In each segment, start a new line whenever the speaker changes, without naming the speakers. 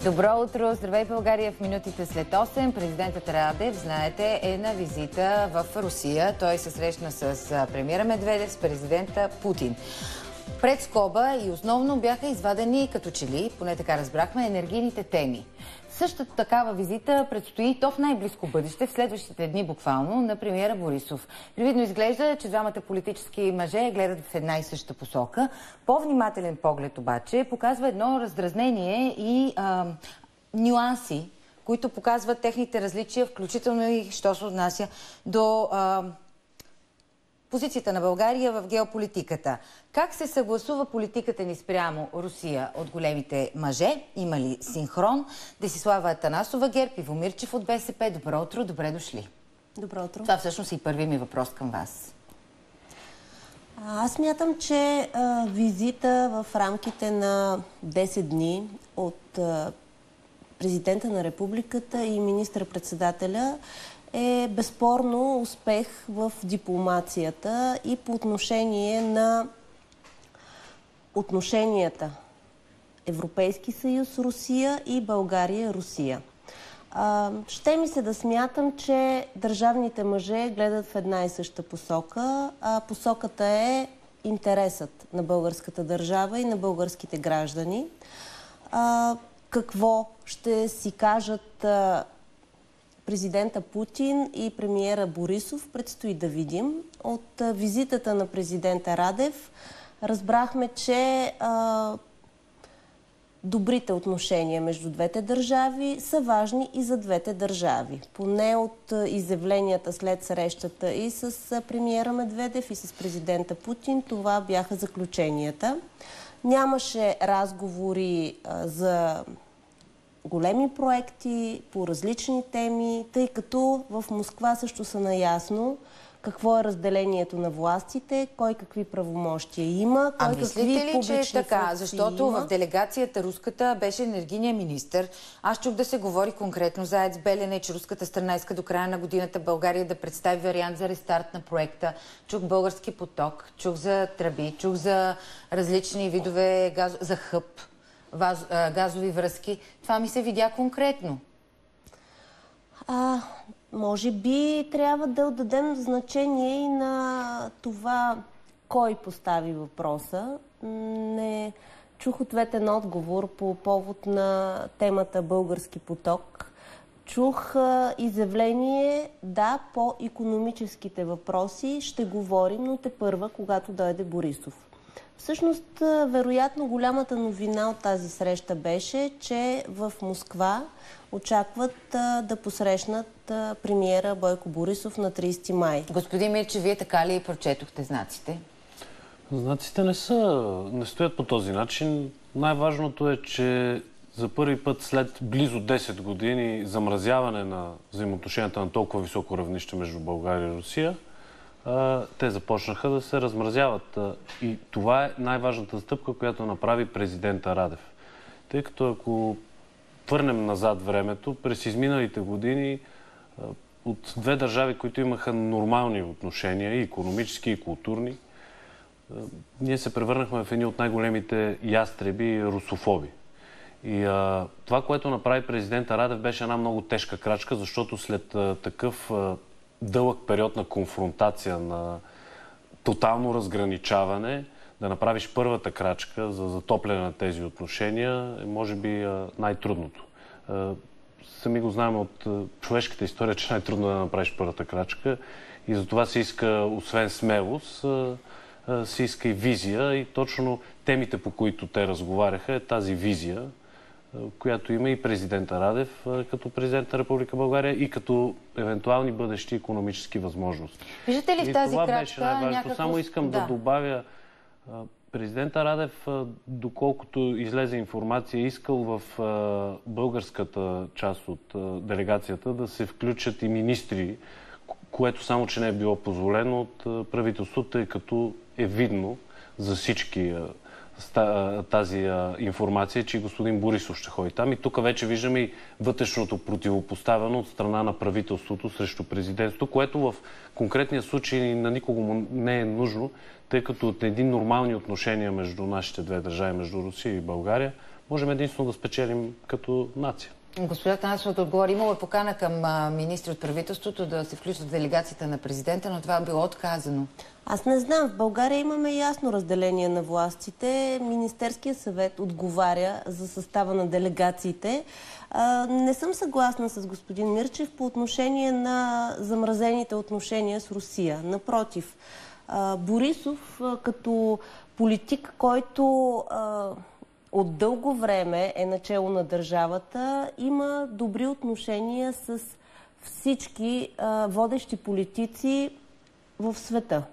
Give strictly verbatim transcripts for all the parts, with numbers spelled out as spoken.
Добро утро! Здравей, България! В минутите след осем президентът Радев, знаете, е на визита в Русия. Той се срещна с премиера Медведев, с президента Путин. Пред скоба и основно бяха извадени, като че ли, поне така разбрахме, енергийните теми. Същата такава визита предстои то в най-близко бъдеще, в следващите дни буквално, на премиера Борисов. Привидно изглежда, че двамата политически мъже гледат в една и съща посока. По-внимателен поглед обаче показва едно раздразнение и а, нюанси, които показват техните различия, включително и що се отнася до а, позицията на България в геополитиката. Как се съгласува политиката ни спрямо Русия от големите мъже? Има ли синхрон? Десислава Атанасова, ГЕРБ, Иво Мирчев от БСП. Добро утро, добре дошли.
Добро утро.
Това всъщност е и първият ми въпрос към вас.
Аз мятам, че а, визита в рамките на десет дни от а, президента на републиката и министър-председателя е безспорно успех в дипломацията и по отношение на отношенията Европейски съюз Русия и България Русия. А, ще ми се да смятам, че държавните мъже гледат в една и съща посока, а посоката е интересът на българската държава и на българските граждани. А, какво ще си кажат а, президента Путин и премиера Борисов, предстои да видим. От визитата на президента Радев разбрахме, че а, добрите отношения между двете държави са важни и за двете държави. Поне от изявленията след срещата и с премиера Медведев и с президента Путин, това бяха заключенията. Нямаше разговори а, за големи проекти по различни теми, тъй като в Москва също са наясно какво е разделението на властите, кой какви правомощия има, кой
а
какви
мислите ли, че е така?
функции
Защото
има.
В делегацията руската беше енергийният министър. Аз чух да се говори конкретно за АЕЦ Белене, че руската страна иска до края на годината България да представи вариант за рестарт на проекта. Чух български поток, чух за тръби, чух за различни видове газ... за хъб. Ваз, а, газови връзки. Това ми се видя конкретно.
А, може би трябва да отдадем значение и на това кой постави въпроса. Не чух ответен отговор по повод на темата български поток. Чух а, изявление, да, по икономическите въпроси ще говорим, но тепърва, когато дойде Борисов. Всъщност, вероятно, голямата новина от тази среща беше, че в Москва очакват а, да посрещнат а, премиера Бойко Борисов на тридесети май.
Господин Мирчев, вие така ли прочетохте знаците?
Знаците не са, не стоят по този начин. Най-важното е, че за първи път след близо десет години замразяване на взаимоотношенията на толкова високо равнище между България и Русия, те започнаха да се размразяват. И това е най-важната стъпка, която направи президента Радев. Тъй като ако върнем назад времето, през изминалите години от две държави, които имаха нормални отношения, и икономически, и културни, ние се превърнахме в едни от най-големите ястреби русофоби. И а, това, което направи президента Радев, беше една много тежка крачка, защото след а, такъв а, дълъг период на конфронтация, на тотално разграничаване, да направиш първата крачка за затопляне на тези отношения е, може би, най-трудното. Сами го знаем от човешката история, че най-трудно е да направиш първата крачка и затова се иска, освен смелост, се иска и визия и точно темите, по които те разговаряха, е тази визия, която има и президента Радев като президент на Република България и като евентуални бъдещи икономически възможности.
Виждате ли в тази
това
крачка
беше най-важното.
някакво...
Само искам да, да добавя, президента Радев, доколкото излезе информация, искал в българската част от делегацията да се включат и министри, което само, че не е било позволено от правителството, тъй като е видно за всички тази а, информация, че господин Борисов ще ходи там. И тук вече виждаме и вътрешното противопоставяне от страна на правителството срещу президентството, което в конкретния случай на никого му не е нужно, тъй като от един нормални отношения между нашите две държави, между Русия и България, можем единствено да спечелим като нация.
Госпожа Атанасова отговори, имало е покана към министри от правителството да се включат в делегацията на президента, но това е било отказано.
Аз не знам. В България имаме ясно разделение на властите. Министерският съвет отговаря за състава на делегациите. А, не съм съгласна с господин Мирчев по отношение на замразените отношения с Русия. Напротив, а, Борисов а, като политик, който а, от дълго време е начело на държавата, има добри отношения с всички а, водещи политици в света.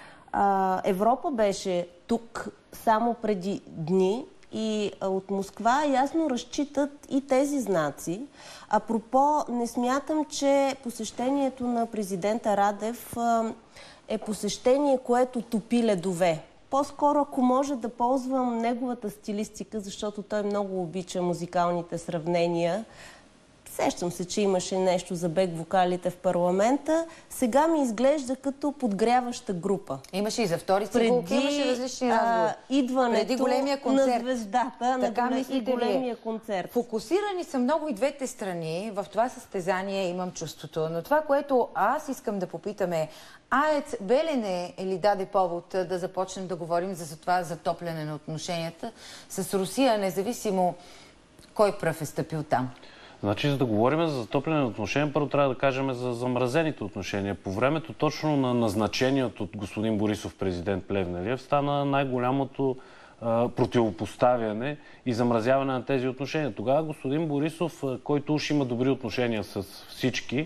А, Европа беше тук само преди дни и а, от Москва ясно разчитат и тези знаци. Апропо, не смятам, че посещението на президента Радев а, е посещение, което топи ледове. По-скоро, ако може да ползвам неговата стилистика, защото той много обича музикалните сравнения. Сещам се, че имаше нещо за бек вокалите в парламента. Сега ми изглежда като подгряваща група.
Имаше и за втори цигулки, имаше различни разговори.
Идването Преди големия концерт. На звездата,
така
на голем... и големия концерт.
Фокусирани са много и двете страни. В това състезание имам чувството. Но това, което аз искам да попитаме, АЕЦ Белене ли даде повод да започнем да говорим за това затопляне на отношенията с Русия, независимо кой пръв е стъпил там?
Значи, за да говорим за затопляне на отношения, първо трябва да кажем за замразените отношения. По времето точно на назначението от господин Борисов президент Плевнелиев стана най-голямото противопоставяне и замразяване на тези отношения. Тогава господин Борисов, който уж има добри отношения с всички,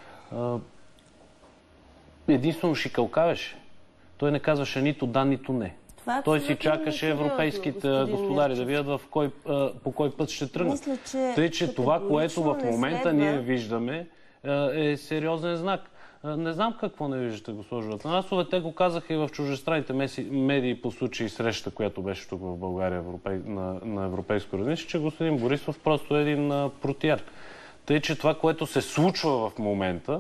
единствено шикалкавеше. Той не казваше нито да, нито не. Това Той си чакаше европейските господари да видят в кой, по кой път ще тръгнат.
Мисля, че
Тъй, че това, което в момента следва... ние виждаме, е сериозен знак. Не знам какво не виждате, госпожо Атанасова. Те го казаха и в чуждестранните медии по случай среща, която беше тук в България европей... на, на европейско равнище, че господин Борисов просто е един протиер. Тъй, че това, което се случва в момента,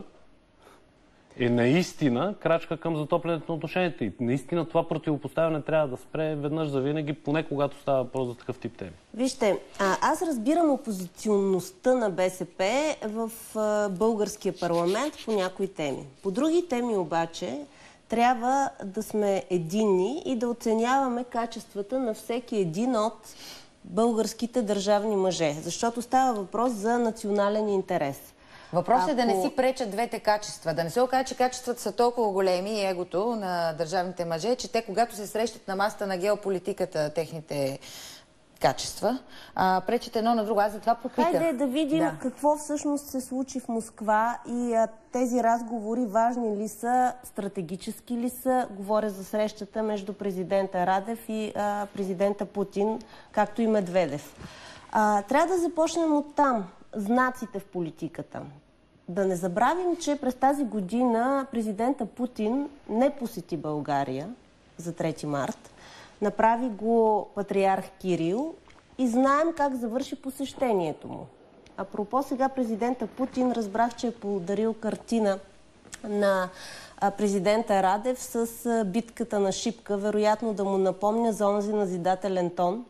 е наистина крачка към затоплянето на отношенията. И наистина това противопоставяне трябва да спре веднъж за винаги, поне когато става въпрос за такъв тип теми.
Вижте, а, аз разбирам опозиционността на БСП в а, българския парламент по някои теми. По други теми обаче трябва да сме единни и да оценяваме качествата на всеки един от българските държавни мъже. Защото става въпрос за национален интерес.
Въпросът е да не си пречат двете качества. Да не се окаже, че качествата са толкова големи и егото на държавните мъже, че те, когато се срещат на масата на геополитиката, техните качества, а, пречат едно на друго. Аз за това попитах.
Хайде да видим да. какво всъщност се случи в Москва и а, тези разговори важни ли са, стратегически ли са. Говоря за срещата между президента Радев и а, президента Путин, както и Медведев. А, трябва да започнем от там. Знаците в политиката. Да не забравим, че през тази година президента Путин не посети България за трети март. Направи го патриарх Кирил и знаем как завърши посещението му. Апропо, сега президента Путин разбрах, че е подарил картина на президента Радев с битката на Шипка, вероятно да му напомня за онзи назидателен тон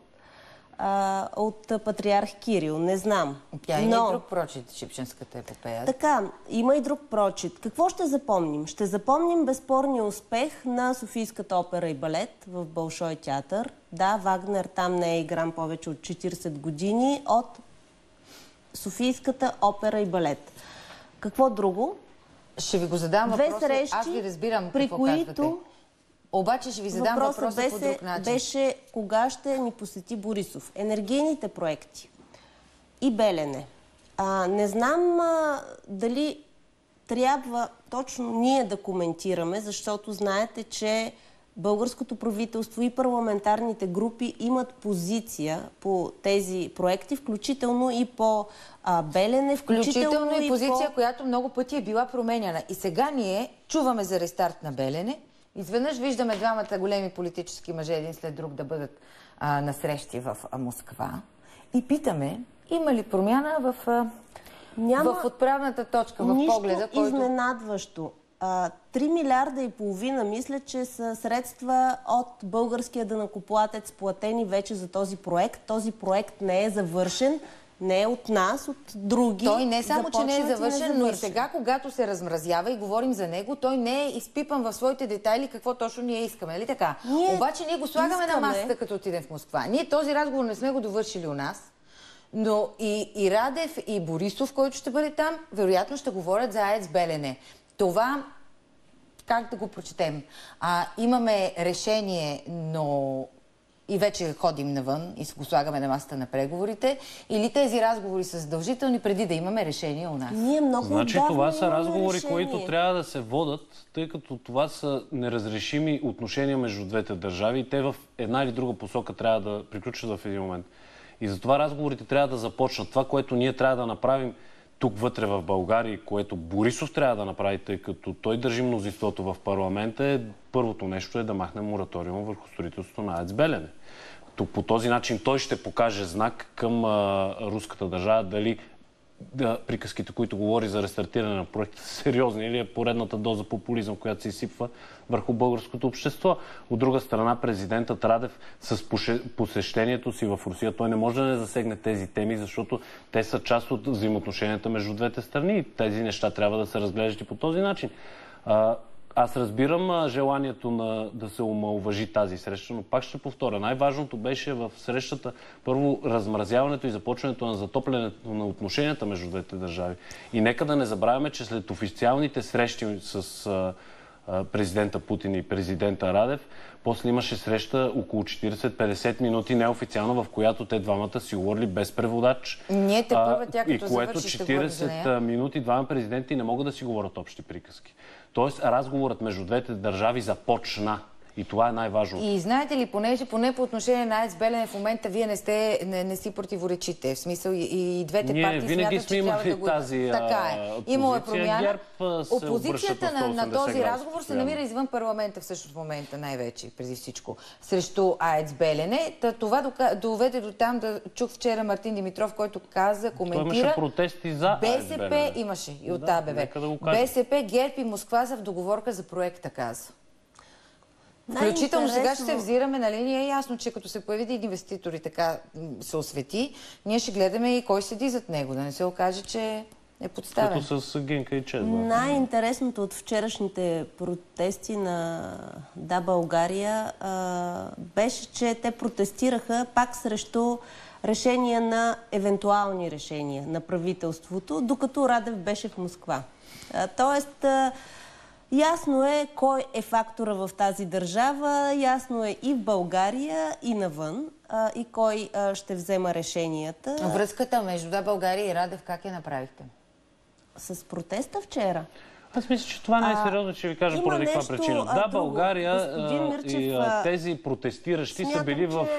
от патриарх Кирил. Не знам.
Тя има Но... и друг прочит, Шипченската епопея.
Така, има и друг прочит. Какво ще запомним? Ще запомним безспорния успех на Софийската опера и балет в Болшой театър. Да, Вагнер там не е игран повече от четиридесет години от Софийската опера и балет. Какво друго?
Ще ви го задам
Две
въпроса.
Срещи,
Аз ви разбирам
при
какво
които...
казвате. Обаче ще ви задам въпроса, въпроса
беше,
по друг начин.
беше кога ще ни посети Борисов. Енергийните проекти и Белене. А, не знам а, дали трябва точно ние да коментираме, защото знаете, че българското правителство и парламентарните групи имат позиция по тези проекти, включително и по а, Белене, включително,
включително и, и позиция,
по...
която много пъти е била променяна. И сега ние чуваме за рестарт на Белене. Изведнъж виждаме двамата големи политически мъже един след друг да бъдат а, на срещи в а, Москва и питаме, има ли промяна в, а,
Няма
в отправната точка, в
нищо
погледа, който...
изненадващо. Три милиарда и половина, мисля, че са средства от българския данъкоплатец, платени вече за този проект. Този проект не е завършен, не е от нас, от други.
Той не само, че не е завършен,
не е
но и сега, когато се размразява и говорим за него, той не е изпипан в своите детайли какво точно ние искаме. Нали така?
Ние
Обаче ние го слагаме
искаме...
на масата, като отидем в Москва. Ние този разговор не сме го довършили у нас, но и, и Радев, и Борисов, който ще бъде там, вероятно ще говорят за АЕЦ Белене. Това, как да го прочетем? А, имаме решение, но и вече ходим навън и го слагаме на масата на преговорите, или тези разговори са задължителни преди да имаме решение у нас?
Ние много
Значи това са разговори,
решение.
които трябва да се водат, тъй като това са неразрешими отношения между двете държави и те в една или друга посока трябва да приключат в един момент. И затова разговорите трябва да започнат. Това, което ние трябва да направим тук вътре в България, което Борисов трябва да направи, тъй като той държи мнозинството в парламента, е първото нещо е да махне мораториум върху строителството на АЕЦ Белене. Тук по този начин той ще покаже знак към а, руската държава дали да, приказките, които говори за рестартиране на проекта, са сериозни или е поредната доза популизъм, която се изсипва върху българското общество. От друга страна, президентът Радев с посещението си в Русия, той не може да не засегне тези теми, защото те са част от взаимоотношенията между двете страни и тези неща трябва да се разглеждат и по този начин. А, Аз разбирам а, желанието на, да се омаловажи тази среща, но пак ще повторя. Най-важното беше в срещата първо размразяването и започването на затоплянето на отношенията между двете държави. И нека да не забравяме, че след официалните срещи с а, а, президента Путин и президента Радев, после имаше среща около четирийсет-петдесет минути неофициална, в която те двамата си говорили без преводач.
Ние те първа тя като
и което четирийсет минути двама президенти не могат да си говорят общи приказки. Тоест, разговорът между двете държави започна. И това е най-важно.
И знаете ли, понеже поне по отношение на АЕЦ Белене в момента вие не, сте, не, не си противоречите. В смисъл и, и двете
Ние
партии
винаги
смятат, че трябва да го...
тази,
така е. Имало е промяна. Опозицията на, на този разговор се намира извън парламента всъщност в момента най-вече, преди всичко, срещу АЕЦ Белене. Та, това доведе до там, да чух вчера Мартин Димитров, който каза, коментира...
Това имаше протести за
БСП имаше и от АБВ. Да, БСП, ГЕРБ и Москва са в договорка за проекта, каза. Включително сега ще се взираме, нали, ни е ясно, че като се появи един инвеститор и така се освети, ние ще гледаме и кой седи зад него, да не се окаже, че е подставен.
Като с Гинка и Чест.
Най-интересното от вчерашните протести на Да, България а, беше, че те протестираха пак срещу решения на евентуални решения на правителството, докато Радев беше в Москва. А, тоест... А, ясно е кой е фактора в тази държава, ясно е и в България, и навън, а, и кой а, ще взема решенията.
Връзката между Да, България и Радев как я направихте?
С протеста вчера.
Аз мисля, че това не е сериозно, че ви кажа поради каква причина. Да, България Мирчев, и а, тези протестиращи смятам, са били в,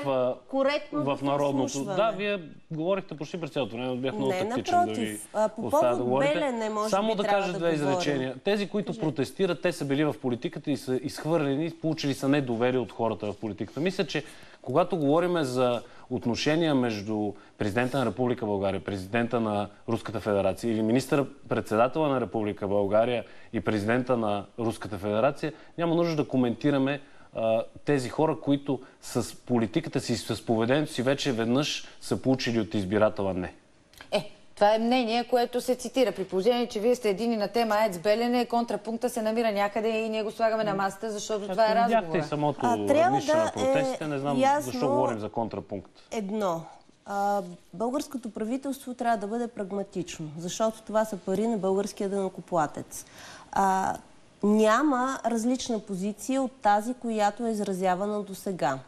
в народното. Да, вие говорихте почти през цялото време, бях много
не,
тактичен
напротив,
да ви
по
оставя да говорите.
Белене, може
Само
би
да кажа
да
две
говорим.
изречения. Тези, които Кажи. протестират, те са били в политиката и са изхвърлени, получили са недоверие от хората в политиката. Мисля, че когато говорим за отношения между президента на Република България, президента на Руската федерация или министър-председателя на Република България и президента на Руската федерация, няма нужда да коментираме а, тези хора, които с политиката си, с поведението си вече веднъж са получили от избиратела не.
Е, това е мнение, което се цитира. При положение, че вие сте едини на тема АЕЦ Белене, контрапункта се намира някъде и ние го слагаме на масата, защото а, това е разговора.
Видяхте и самото равнище да на протестите, е не знам защо говорим за контрапункт.
Едно. А, българското правителство трябва да бъде прагматично, защото това са пари на българския данъкоплатец. А, няма различна позиция от тази, която е изразявана до сега.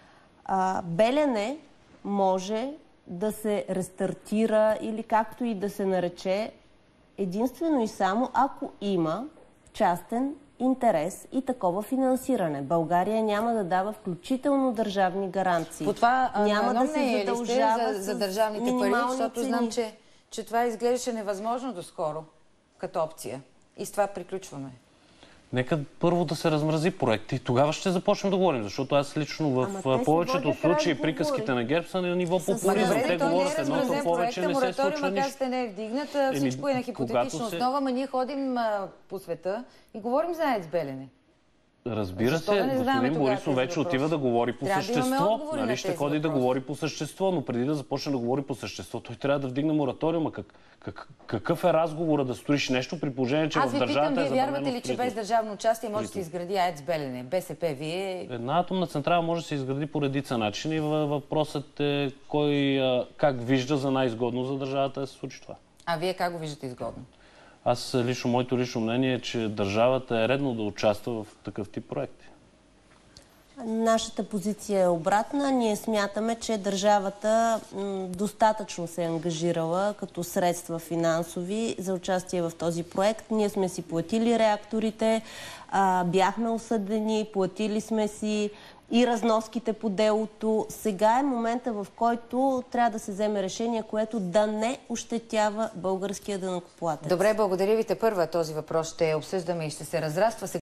Белене може да се рестартира или както и да се нарече единствено и само ако има частен интерес и такова финансиране. България няма да дава включително държавни гаранции.
По това
няма
да
се задължава
за, за държавните пари, защото цени. знам, че, че това изглеждаше невъзможно доскоро като опция. И с това приключваме.
Нека първо да се размрази проекта и тогава ще започнем да говорим, защото аз лично в
Ама
повечето
водят
случаи
разговори.
приказките на ГЕРБ са на ниво
С-
популизъм.
Добре,
Те
то не е
говорят едното,
размразен
повече
проекта,
не се случва
мораториума,
нищо.
казвате, не е вдигната, всичко е на хипотетична
когато се-
основа, ама ние ходим а, по света и говорим за АЕЦ Белене.
Разбира
Защо да
се,
не задаваме
господин
тогава
Борисов
тези
вече
въпроси?
отива да говори по
Трябва да имаме
същество.
отговори на
Нали, ще
тези
ходи да
въпроси.
говори по същество, но преди да започне да говори по същество, той трябва да вдигне мораториума. Как, как, какъв е разговора да строиш нещо при положение, че
Аз
в
ви питам,
държавата е
вие
забранено
вярвате ли, че без
строителство?
държавно участие може да се изгради АЕЦ Белене? БСП, вие...
Една атомна централа може да се изгради по редица начини. Въпросът е кой а, как вижда за най-изгодно за държавата да се случи това.
А вие как го виждате изгодно?
Аз лично, моето лично мнение е, че държавата е редно да участва в такъв тип проекти.
Нашата позиция е обратна. Ние смятаме, че държавата м, достатъчно се е ангажирала като средства финансови за участие в този проект. Ние сме си платили реакторите, а, бяхме осъдени, платили сме си и разноските по делото. Сега е момента, в който трябва да се вземе решение, което да не ощетява българския данъкоплатец.
Добре, благодаря ви. Те първа този въпрос ще обсъждаме и ще се разраства.